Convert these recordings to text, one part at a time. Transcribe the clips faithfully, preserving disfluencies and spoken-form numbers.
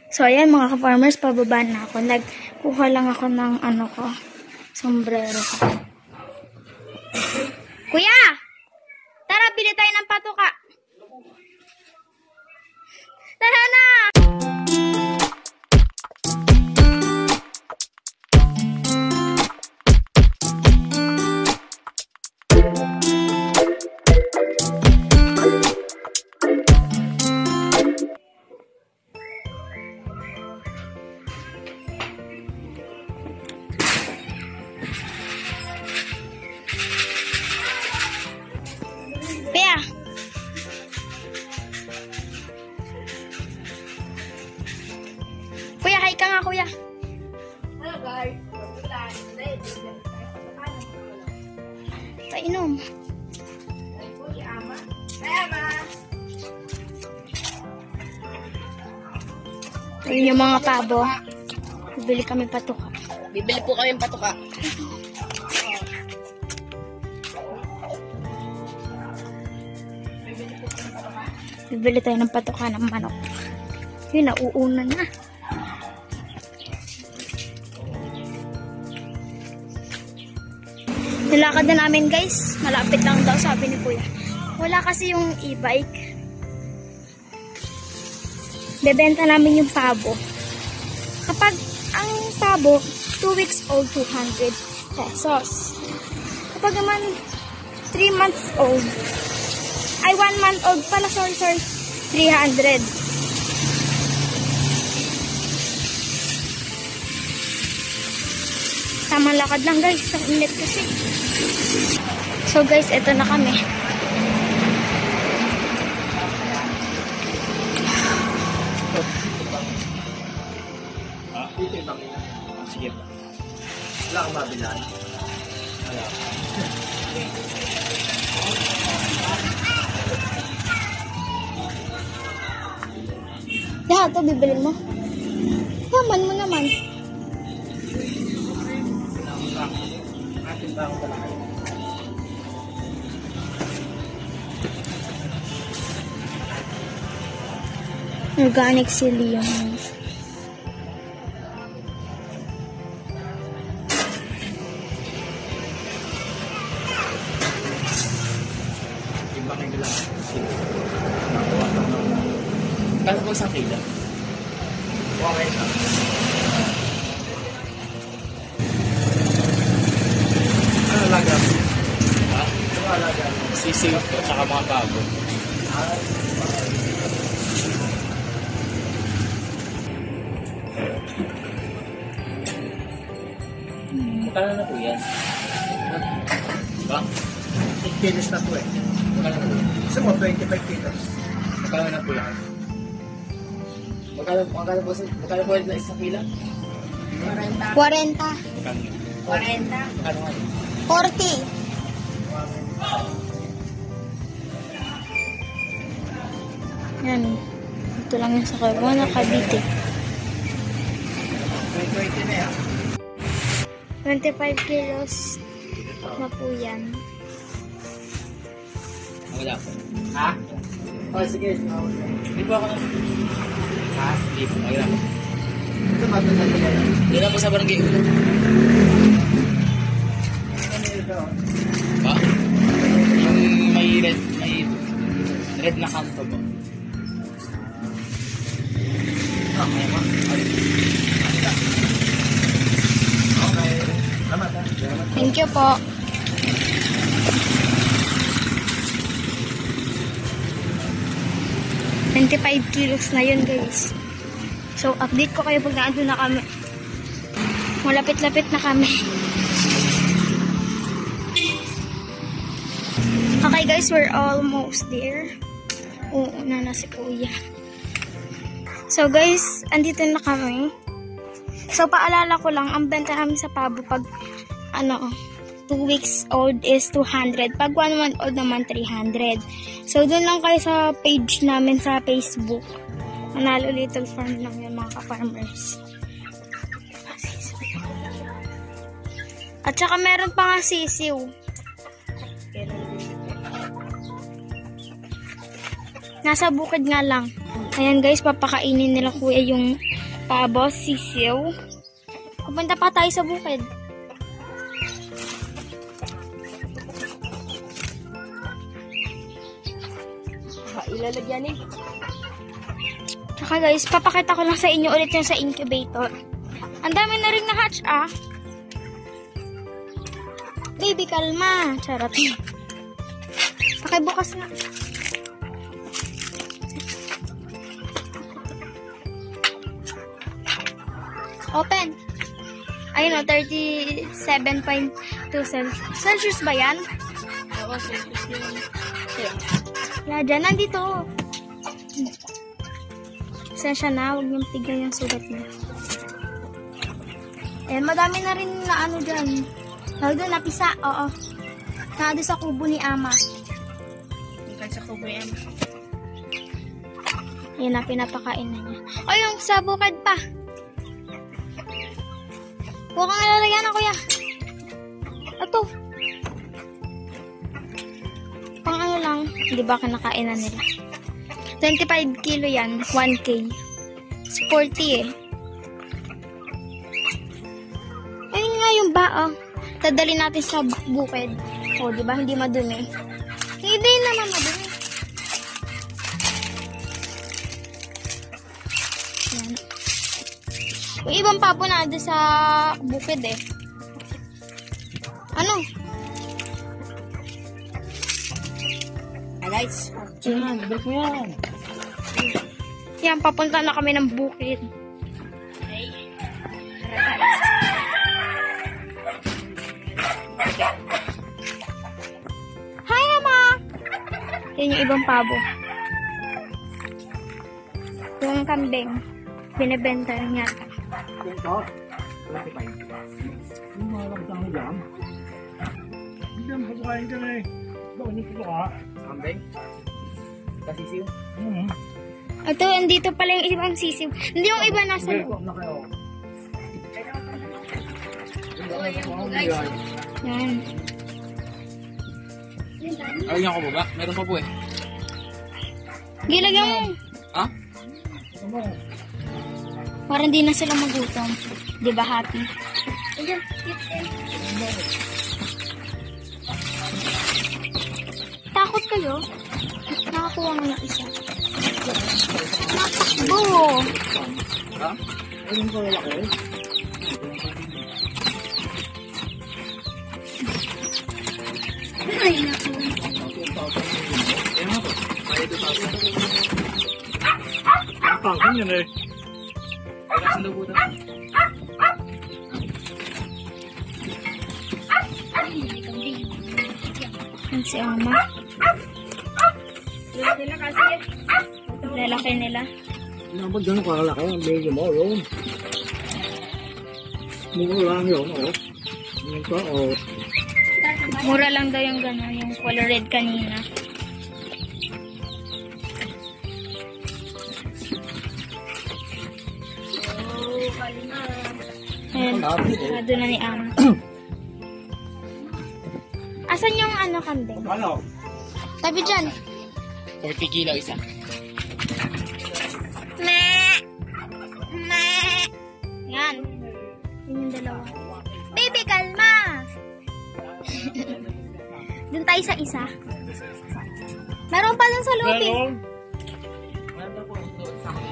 So, ayan mga ka-farmers, pababa na ako. Nagkuha lang ako ng ano ko, sombrero ko. Kuya! Tara, bili tayo ng patuka. Tara na! Kuya! Kuya, hi ka nga, kuya. Hello guys. Painom. Ayun yung mga pabo. Bibili kami patuka. Bibili po kami ng patuka. Bibili tayo ng patuka ng manok. Yun, nauuna na. Nilakad na namin guys. Malapit lang daw, sabi ni kuya. Wala kasi yung e-bike. Bebenta namin yung pabo. Kapag ang pabo, two weeks old, two hundred pesos. Kapag naman three months old, ay one month old pala, sorry, sorry, three hundred. Tamang lakad lang guys, sa init kasi. So guys, eto na kami. Sige pa. Wala kang mabilaan. Wala. Yeah, ito bibilin mo. Yaman mo naman. Atin ba ako talaga? Organic psyllium. Iba kayo lang. Sige. Nakuha ko na. Kala ko isang kilo. Okay na. Ano alaga? Ha? Ano alaga? Sisiw at saka mga pabo. Magkano na po yan? Ba? eight kilos na po eh. Magkano na po yan? Gusto mo, twenty-five kilos. Magkano na po yan? Magkano, magkano po, magkano po na isang kilo? forty. Magkano yun? Cuarenta. Magkano nga yun? forty. Yan. Ito lang yung sa Carbono, Cavite. twenty na yan. twenty-five kilos na po yan. Wala po. Ha? Oh, sige. Hindi po ako na. Ha? Hindi po. Wala po. Ito ba ito sa ito? Hindi na po sa barangay ulo. Ano ito? Ba? Yung may red, may red na kanto po. Okay po. Okay. Salamat ha. Thank you po. twenty-five kilos na yun guys. So update ko kayo pag naandun na kami. Malapit-lapit na kami. Okay guys, we're almost there. Oo, na na si kuya. So guys, andito na kami. So paalala ko lang, ang benta namin sa pabo pag ano, two weeks old is two hundred. Pag one month old naman, three hundred. So doon lang kayo sa page namin sa Facebook. Manalo Little Farm lang yung mga ka-farmers. At saka meron pa nga sisiw. Nasa bukid nga lang. Ayan guys, papakainin nila kuya yung Pabo, sisiw. Pupunta pa tayo sa bukid. Ha, ilalagyan eh. Tsaka guys, papakita ko lang sa inyo ulit yung sa incubator. Ang dami na rin na-hatch ah. Baby, kalma. Charot. Pakibukas nga. Open. Ayun o, thirty-seven point two Celsius. Celsius ba yan? Oo, Celsius yun. Yeah, dyan. Nandito. Sensya na. Huwag niyong tignan yung sugat niya. Ayan, madami na rin na ano dyan. Tawag doon, napisa. Oo. Nado sa kubo ni Ama. Kahit sa kubo yan. Yan na, pinapakain na niya. O, yung sa bukid pa. Huwag kang ilalagyan na, kuya. Ito. Pang ano lang. Hindi ba kinakain na nila? twenty-five kilo yan. one K. forty eh. Ayun nga yung ba, oh. Tadali natin sa bukid. O, di ba? Hindi madumi. Hindi naman madumi. Yan. Yung ibang pabo na doon sa bukid eh. Ano? Ah, guys. Yan, balik mo yan. Yan, papunta na kami ng bukid. Hi, Ama! Yan yung ibang pabo. Yung kambing. Binibenta niya. Ito. twenty-five. Yung mga lang mo dyan. Hindi ang pagkain ka na eh. Gawin ito ka. Kambing? Kasisiw? Hmm. Ito, andito pala yung ibang sisiw. Hindi yung iba nasa loob. Na kayo. Yan. Ayun ko ba? Meron pa po eh. Gilagyan mo. Ha? Parang di na sila magutom. Di ba, happy? Takot kayo? Nakakuha mo ng isa. Nakbo! Ha? Ayun ko lalaki. Ay, naku. Ayun nga po. May two thousand. Ang pangkin yan eh. Wala sa lubutan. Yan si Ama. Lalaki nila. Dapat ganun kalaki ang baby mo, yun. Mura lang yun, oh. Ito, oh. Mura lang daw yung gano'n, yung color red kanina. Ayan, nado na ni Ama. Asan yung ano kambing? Ano? Tabi dyan. forty kilo isa. Me! Me! Yan. Yun yung dalawa. Baby, kalma! Dun tayo sa isa. Meron pa dun sa loob eh. Meron. Meron pa po doon sa akin.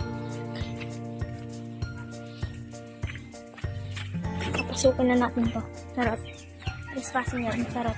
Papasukin na natin to. Charot. Trespassing yan. Charot.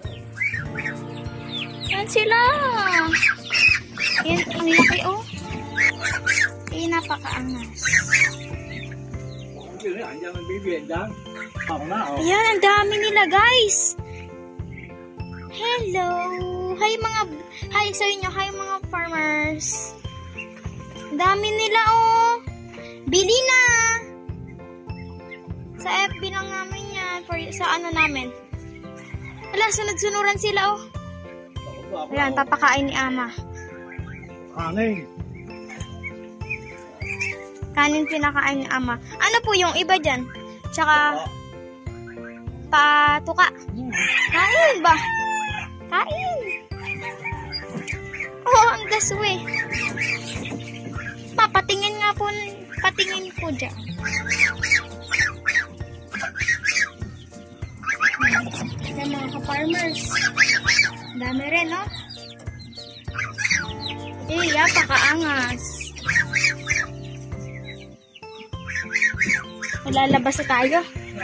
Yan sila! Yan, ang laki oh. Eh, napakaangas. Hindi, andiyan ang baby, andiyan. Ako na, oh. Ayan, ang dami nila guys! Hello! Hi mga, hi sa inyo, hi mga farmers! Ang dami nila oh! Bili na! Sa F B lang namin yan, for, sa ano namin. Wala, sunod-sunuran sila oh. Ayan, papakain ni Ama. Kanin. Kanin pinakain ni Ama. Ano po yung iba dyan? Tsaka, patuka. Kain ba? Kain. Oh, ang gaswe. Papatingin nga po, pat, tingin po dyan. Yan mga ka-farmers. Dami rin, no? Eh, yapakaangas. Lalabas na tayo.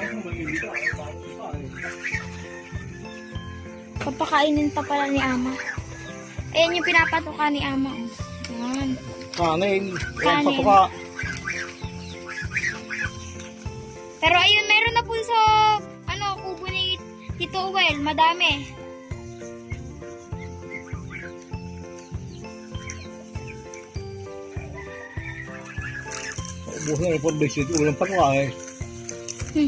Papakainin pa pala ni Ama. Ayan yung pinapatuka ni Ama. Ayan. Kanin. Kanin. Patuka. Pero ayun, meron na po sa ano, kubo ni Tito Well. Madami. Ubus na yung foundation. Ulang patuka eh. Hmm.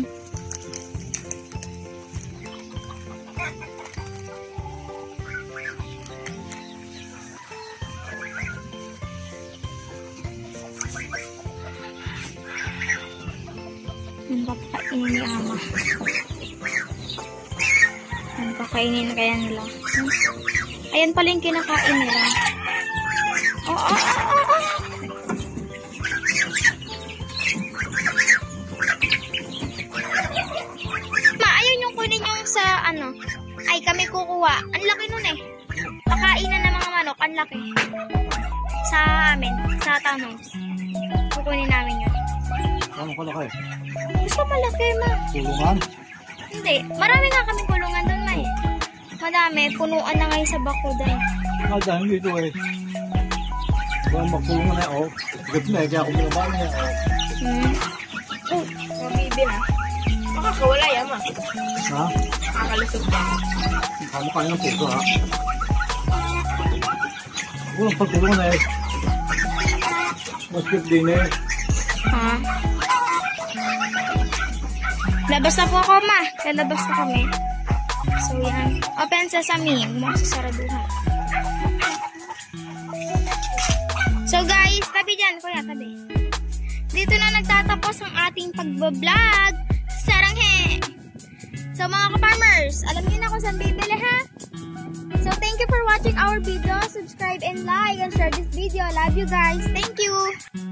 Yung papakainin ni Ama. Yung pakainin kaya nila. Hmm? Ayan pala yung kinakain nila. Oh, oh, oh, oh, oh. Ma, ayun yung kunin yung sa ano. Ay, kami kukuha. Ang laki nun eh. Pakainan ng mga manok. Ang laki. Sa amin. Sa Thanos. Kukunin namin yun. Ano ka laki? Gusto malaki, ma. Tulungan? Hindi. Marami nga kami kulungan doon, ma eh. Madami. Punuan na ngayon sa bako doon. Ah, dahil dito eh. Kung magpulungan na oh. Gat na eh. Kaya kung minabaan niya oh. Hmm. Oh, mabibi na. Makakawala yan, ma. Ha? Makakalusog pa. Kamo kayo ng puso ha? Walang pagtulungan na eh. Mas cute din eh. Ha? Labas na po ako, ma. Lalabas na kami. So, yan. Open sesame. Masasaraduhan. So, guys, tabi dyan. Kuya, tabi. Dito na nagtatapos ang ating pagbablog. Saranghe! So, mga ka-farmers, alam niyo na kung saan bibili, ha? So, thank you for watching our video. Subscribe and like and share this video. Love you guys. Thank you!